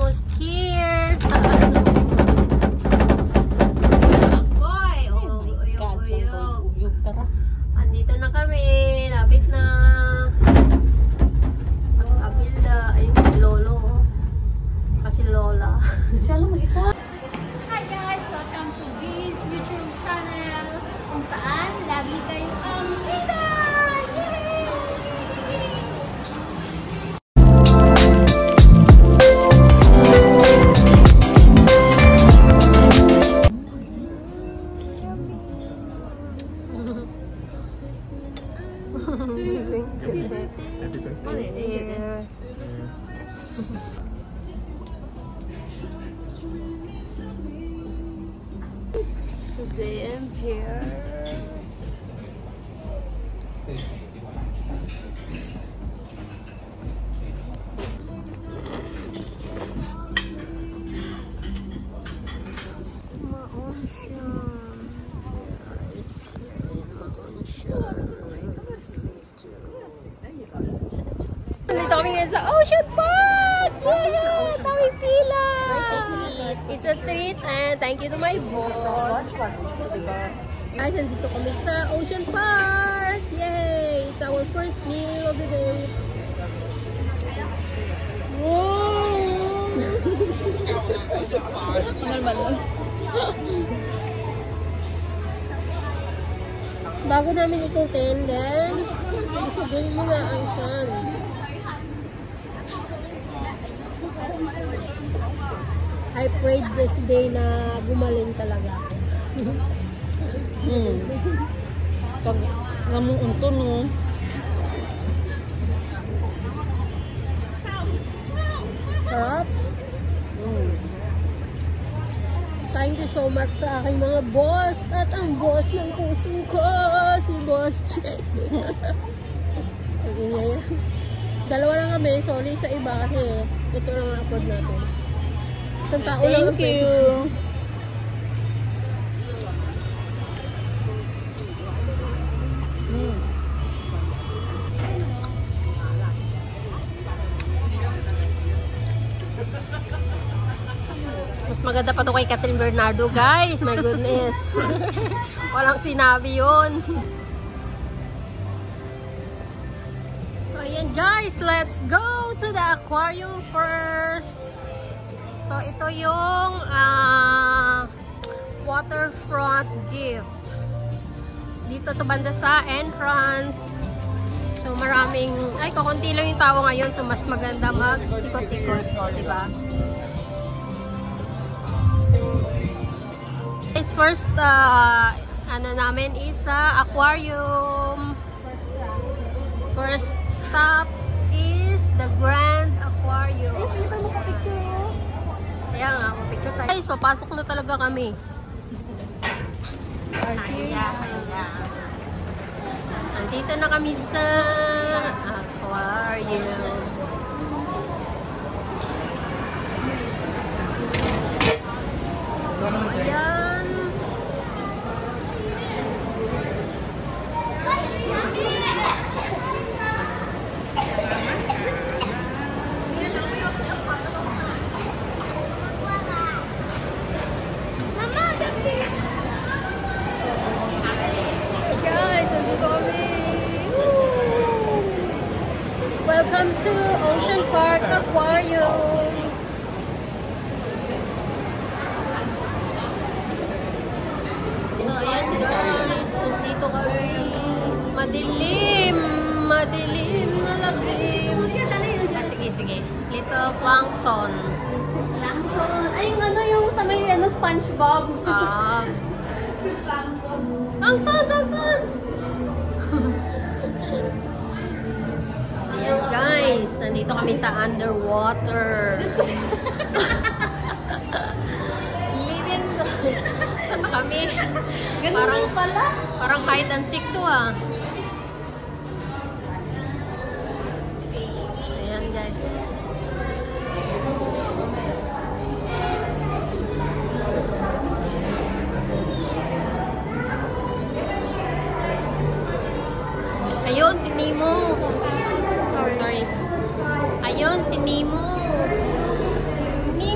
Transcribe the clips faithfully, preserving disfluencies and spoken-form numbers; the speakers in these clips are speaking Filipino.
almost here sa ano. Agoy! Uyog-uyog. Andito na kami. Lapit na. Sa kabila. Ayun si Lolo. Saka si Lola. Siya lang mag-isa. Hi guys! Welcome to this YouTube channel kung saan lagi kayo ang kita! Today I'm here. Dito kami ngayon sa Ocean Park! Yeah! Tawing pila! It's a treat and thank you to my boss. Guys, nandito kami sa Ocean Park! Yay! It's our first meal of the day. Wow! Bago namin ikutin, then busugin mo na ang tiyan. I prayed this day na gumaling talaga. Hmm. Pag namang unto, no? Sarap. Hmm. Thank you so much sa aking mga boss at ang boss ng puso ko, si Boss Jay. Dalawa lang kami, sorry sa iba kasi ito lang ang upload natin. Isang tao lang ang Thank you. Hmm. Mas maganda pa to kay Catherine Bernardo, guys. My goodness. Walang sinabi yun. So, ayan guys. Let's go to the aquarium first. So, ito yung uh, waterfront gift. Dito to banda sa entrance. So, maraming, ay, kukunti lang yung tao ngayon. So, mas maganda mag-ikot-ikot. O, diba? Guys, first, uh, ano namin is sa uh, aquarium. First stop is the Grand Aquarium. Kaya nga, picture tayo. Guys, papasok na talaga kami. Andito na kami sa aquarium. Ayan. Guys, nandito kami. Woo! Welcome to Ocean Park Aquarium. So, ayan guys. Nandito kami. Madilim. Madilim na lagim. Sige, sige. Little plankton. Plankton. Ay, yung ano yung sa may ano, SpongeBob. Ah. Plankton. Plankton, plankton! Ayan guys. Nandito kami sa underwater. Living. Saan na kami? Parang, pala. parang hide and seek to ah. Ayan guys. Ayun, si Nemo. Sorry. Sorry. Ayun, si Nemo. Nemo.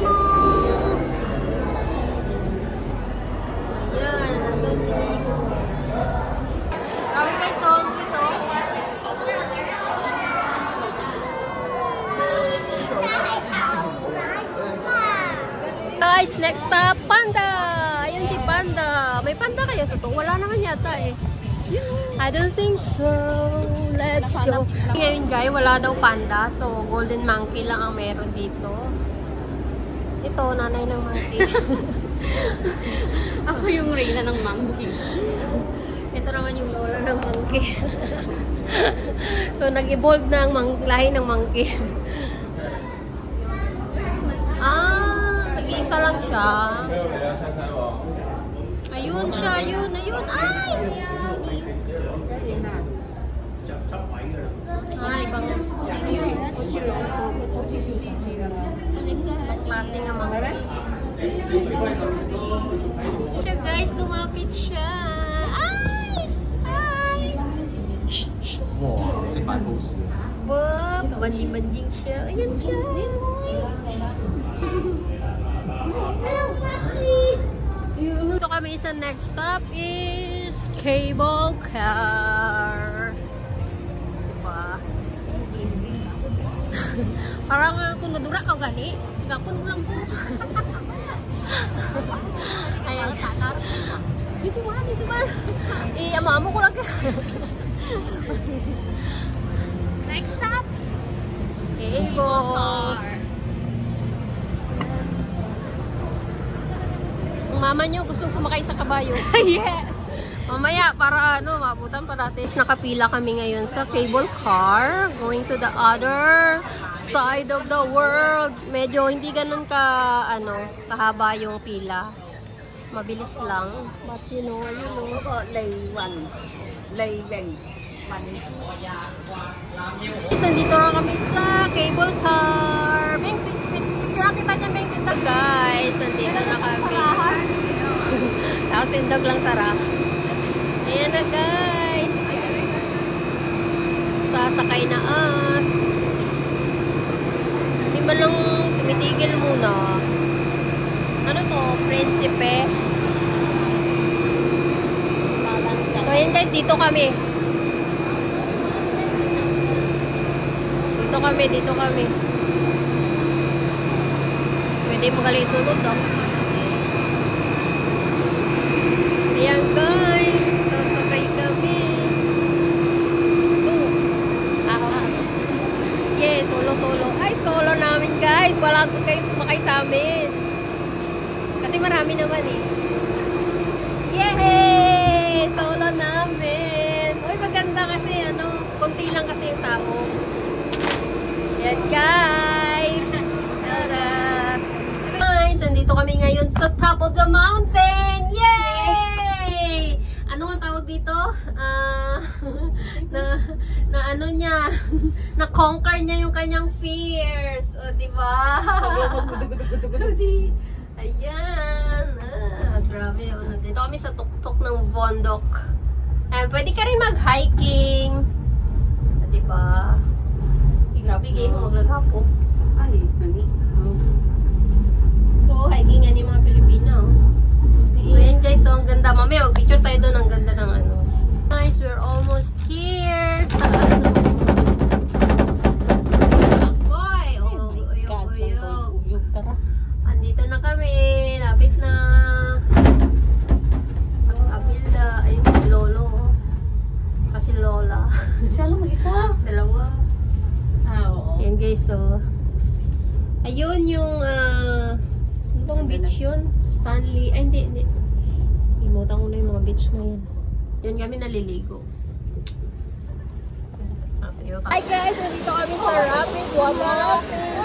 guys, next stop, Panda! Ayun si Panda. May Panda kayo? Totoo? Wala naman yata eh. I don't think so. Let's go. Ngayon guys, wala daw Panda. So, Golden Monkey lang ang meron dito. Ito, nanay ng monkey. Ako yung reyna ng monkey. Ito naman yung lola ng monkey. So, nag-evolve na ang lahi ng monkey. Ah, nag-iisa lang siya. Ayun siya, ayun, ayun. Ay! Ay, ibang... Ayun. Itong klase ng monkey. Siya guys, lumapit siya. Ay! Ay! Wow, c'est pas possible. Bob, banjing-banjing siya. Ayan siya. Ito kami sa next stop is cable car. Diba? Parang uh, kung nadura ka gani, gapon lang po. Ayan. Dito ba? Dito ba? Eh, amo-amo ko lang ka. Next stop, cable car. Kung mama nyo gusto sumakay sa kabayo, Yes! mamaya para ano, mabutan pa natin. Nakapila kami ngayon sa cable car going to the other side of the world. Medyo hindi ganun ka ano, kahaba yung pila. Mabilis lang. But you know, you know, Lay one. Lay one. Nandito na kami sa cable car. Beng, picture na kita dyan, Beng, tindog. Guys, nandito na kami. Tapos tindog lang sarap. Ayan na guys. Sasakay na as. Hindi man lang tumitigil muna. Ano to? Prinsipe. So ayan guys, dito kami. Dito kami, dito kami. Pwede magaling tulog oh. Ayan guys, sasakay kami. Two. Ah, yes, solo-solo. Ay, solo namin guys. Wala ko kayo sumakay sa amin. Kasi marami naman eh. Yay! Solo namin. Uy, maganda kasi ano, konti lang kasi yung tao. Yan guys. Tara. Guys, nandito kami ngayon sa top of the mountain. Yay! Ano ang tawag dito? Ah, uh, na, na ano niya, na-conquer niya yung kanyang fears. O, diba? Ayan. Ah, grabe. O, nandito kami sa tuktok ng bundok. Ayan, pwede ka rin mag-hiking. O, diba? Grabe, gay mo maglagapok. Ay, nani? So, hiking nga ni mga Pilipino. So, yan guys. So, ang ganda. Mamaya, mag-picture tayo doon. Ang ganda ng ano. Guys, we're almost here. Sa ano. Agoy! Oh, uyog, uyog. Andito na kami. Lapit na. Sa kabila. Ayun si Lolo. Saka si Lola. Siya lang mag-isa. Dalawa. Ah, oo. Yan guys, so ayun yung uh, ano bang beach yun? Stanley, ay hindi, hindi limutan ko na yung mga beach na yan. Yan kami naliligo. Hi guys, nandito kami sa Rapid Water Rapids.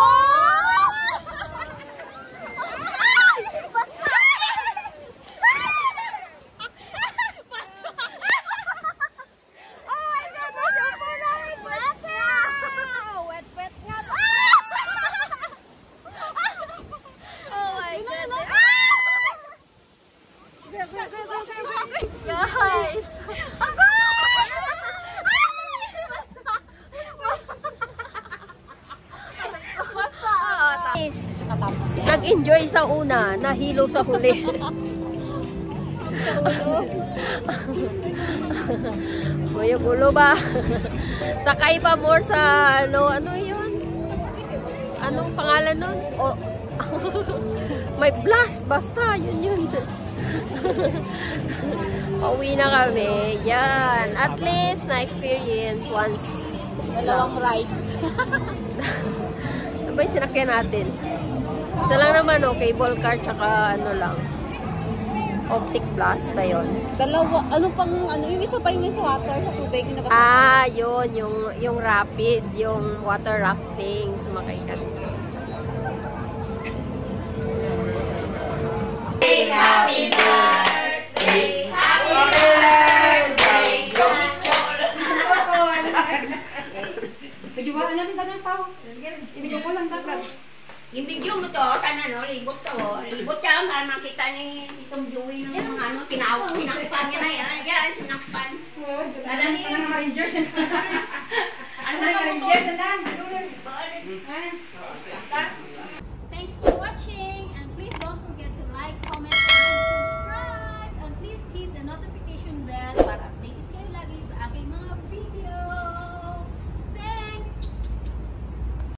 Guys! Nag-enjoy sa una, nahilo sa huli. Uyog ulo ba? Sakay pa more sa ano, ano yun? Anong pangalan nun? O, May blast! Basta! Yun yun. Pauwi na kami. Yan. At least, na-experience once. Dalawang rides. Ano ba yung sinakyan natin? Isa lang naman, oh. Cable car, tsaka ano lang. Optic Plus ba yun? Dalawa, ano pang, ano, yung isa pa yung sa water, sa tubig, yung nakasama. Ah, yun. Yung, yung rapid, yung water rafting. Sumakay kami. Happy birthday! Happy birthday! Kajuwaan namin tagang tao. Ibigay ko lang tagang. Yung video mo to, tanan no, libot to. Libot yan, para makita ni itong Joey ng mga ano, kinawag, pinakpan niya na yan. Yan, pinakpan. Para niya. Ano mga Rangers? Ano mga Rangers? Ano rin?